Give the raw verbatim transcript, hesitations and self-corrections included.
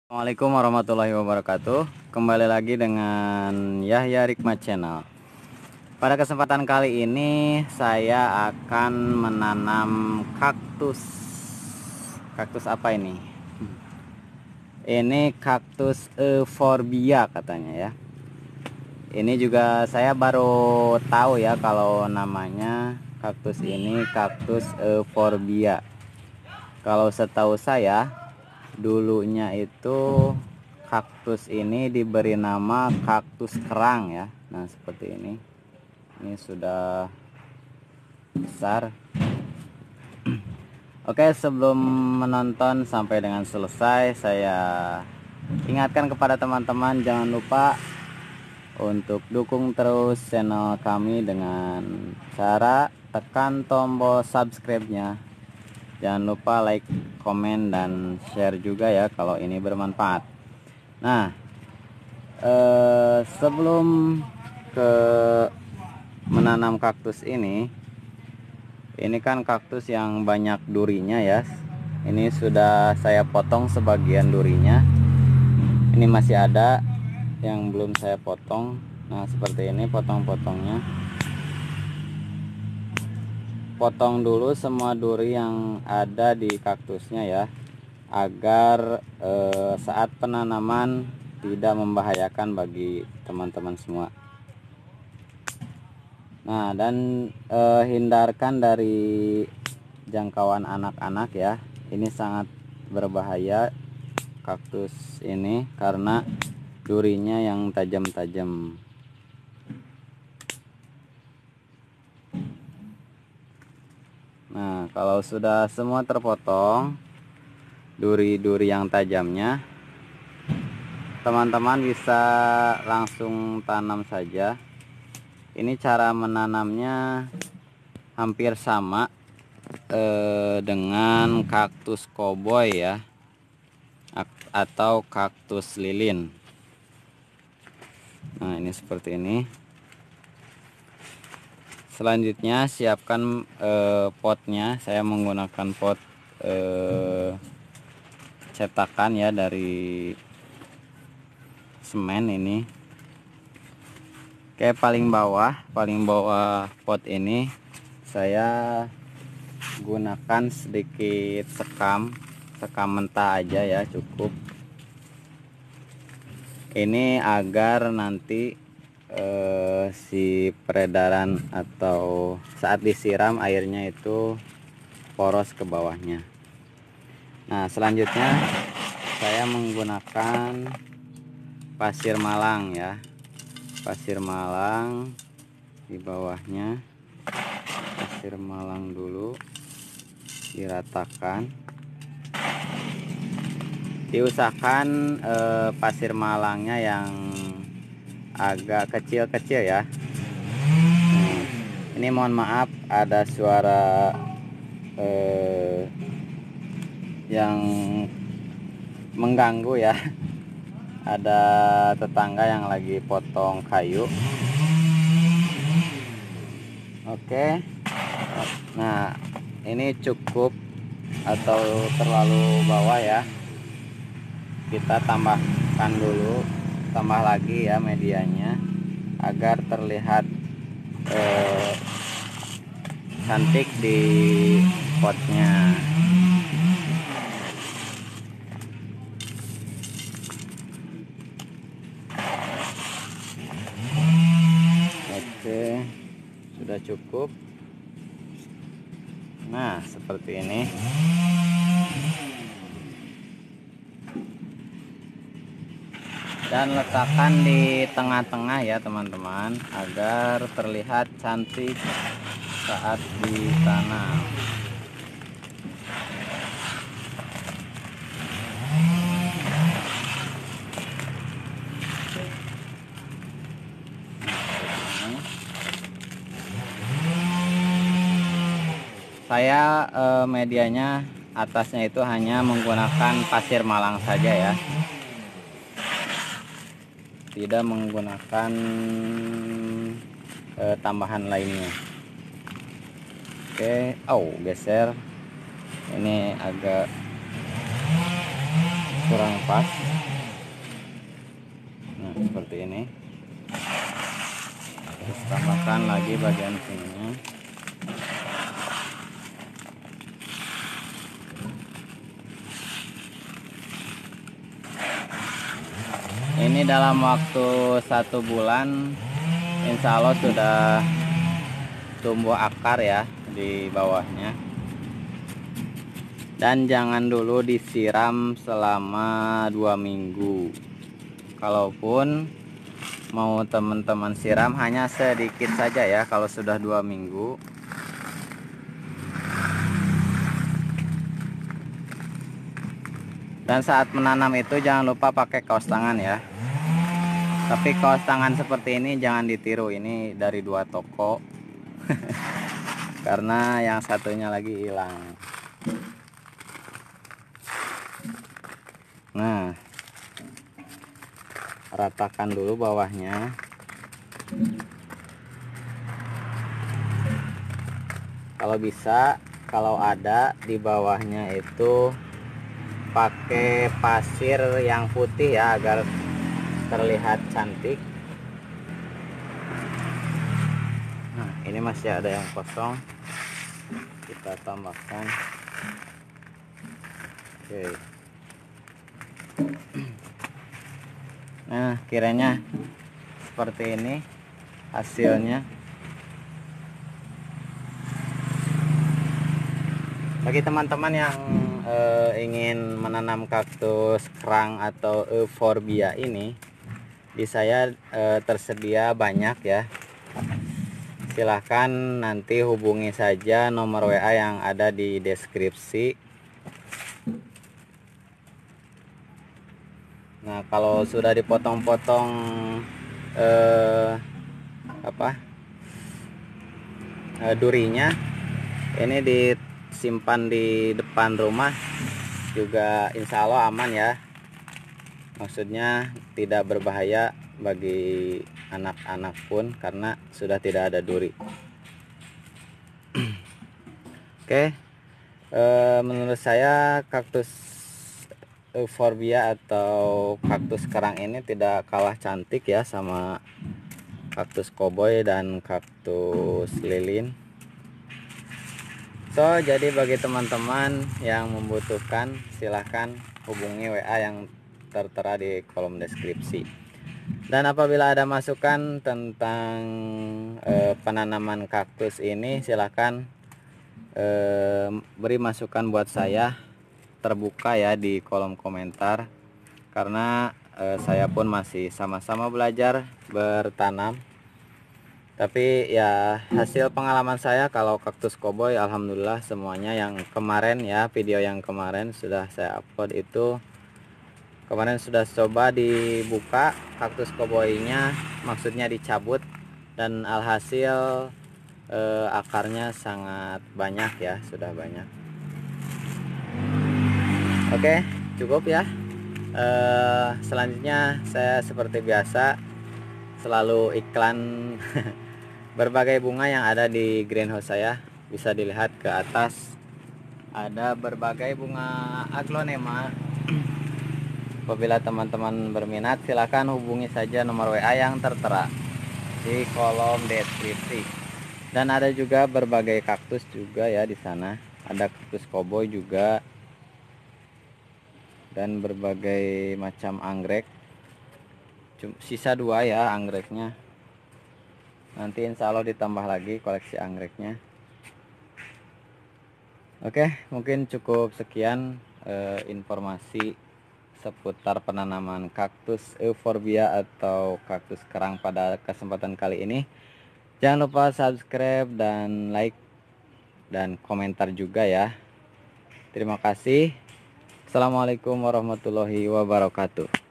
Assalamualaikum warahmatullahi wabarakatuh. Kembali lagi dengan Yahya Rikmat Channel. Pada kesempatan kali ini saya akan menanam kaktus. Kaktus apa ini? Ini kaktus euphorbia katanya ya. Ini juga saya baru tahu ya kalau namanya kaktus ini kaktus euphorbia. Kalau setahu saya dulunya itu kaktus ini diberi nama kaktus kerang ya. Nah seperti ini. Ini sudah besar. Oke, sebelum menonton sampai dengan selesai, saya ingatkan kepada teman-teman jangan lupa untuk dukung terus channel kami dengan cara tekan tombol subscribe-nya. Jangan lupa like, komen, dan share juga ya kalau ini bermanfaat. Nah, eh, sebelum ke menanam kaktus ini, ini kan kaktus yang banyak durinya ya. Ini sudah saya potong sebagian durinya. Ini masih ada yang belum saya potong. Nah, seperti ini potong-potongnya. Potong dulu semua duri yang ada di kaktusnya ya, agar eh, saat penanaman tidak membahayakan bagi teman-teman semua. Nah, dan eh, hindarkan dari jangkauan anak-anak ya. Ini sangat berbahaya kaktus ini karena durinya yang tajam-tajam. Nah, kalau sudah semua terpotong duri-duri yang tajamnya, teman-teman bisa langsung tanam saja. Ini cara menanamnya hampir sama eh, dengan kaktus koboi ya, atau kaktus lilin. Nah, ini seperti ini. Selanjutnya siapkan eh, potnya. Saya menggunakan pot eh, cetakan ya dari semen ini. Oke, paling bawah, paling bawah pot ini saya gunakan sedikit sekam, sekam mentah aja ya cukup. Ini agar nanti Eh, si peredaran atau saat disiram airnya itu poros ke bawahnya. Nah, selanjutnya saya menggunakan pasir malang ya, pasir malang di bawahnya. Pasir malang dulu diratakan. Diusahakan eh, pasir malangnya yang agak kecil-kecil ya. Hmm, ini mohon maaf ada suara eh, yang mengganggu ya. Ada tetangga yang lagi potong kayu. Oke. Nah, ini cukup atau terlalu bawah ya. Kita tambahkan dulu, tambah lagi ya medianya agar terlihat eh, cantik di potnya. Oke, sudah cukup. Nah, seperti ini. Dan letakkan di tengah-tengah ya teman-teman, agar terlihat cantik saat ditanam. Saya eh, medianya atasnya itu hanya menggunakan pasir malang saja ya, tidak menggunakan eh, tambahan lainnya. Oke, oh geser, ini agak kurang pas. Nah seperti ini. Terus tambahkan lagi bagian sininya. Ini dalam waktu satu bulan insya Allah sudah tumbuh akar ya di bawahnya. Dan jangan dulu disiram selama dua minggu. Kalaupun mau teman-teman siram hanya sedikit saja ya kalau sudah dua minggu. Dan saat menanam itu jangan lupa pakai kaos tangan ya. Tapi kaos tangan seperti ini jangan ditiru, ini dari dua toko. Karena yang satunya lagi hilang. Nah, ratakan dulu bawahnya. Kalau bisa, kalau ada di bawahnya itu pakai pasir yang putih ya agar terlihat cantik. Nah ini masih ada yang kosong, kita tambahkan. Oke. Nah kiranya seperti ini hasilnya. Bagi teman-teman yang eh, ingin menanam kaktus kerang atau euphorbia ini, di saya eh, tersedia banyak ya. Silahkan nanti hubungi saja nomor W A yang ada di deskripsi. Nah kalau sudah dipotong-potong eh, apa eh, durinya, ini disimpan di depan rumah juga insya Allah aman ya. Maksudnya tidak berbahaya bagi anak-anak pun karena sudah tidak ada duri. Oke, e, menurut saya kaktus euphorbia atau kaktus kerang ini tidak kalah cantik ya sama kaktus koboi dan kaktus lilin. So jadi bagi teman-teman yang membutuhkan silahkan hubungi W A yang tertera di kolom deskripsi. Dan apabila ada masukan tentang e, penanaman kaktus ini silahkan e, beri masukan buat saya, terbuka ya di kolom komentar, karena e, saya pun masih sama-sama belajar bertanam. Tapi ya hasil pengalaman saya kalau kaktus koboi alhamdulillah semuanya yang kemarin ya, video yang kemarin sudah saya upload itu, kemarin sudah coba dibuka kaktus koboinya, maksudnya dicabut, dan alhasil eh, akarnya sangat banyak ya, sudah banyak. Oke cukup ya. eh, selanjutnya saya seperti biasa selalu iklan berbagai bunga yang ada di greenhouse saya. Bisa dilihat ke atas ada berbagai bunga aglonema. Apabila teman-teman berminat silahkan hubungi saja nomor W A yang tertera di kolom deskripsi. Dan ada juga berbagai kaktus juga ya di sana. Ada kaktus koboi juga dan berbagai macam anggrek. Sisa dua ya anggreknya. Nanti insya Allah ditambah lagi koleksi anggreknya. Oke, mungkin cukup sekian eh, informasi seputar penanaman kaktus euphorbia atau kaktus kerang pada kesempatan kali ini. Jangan lupa subscribe dan like dan komentar juga ya. Terima kasih. Assalamualaikum warahmatullahi wabarakatuh.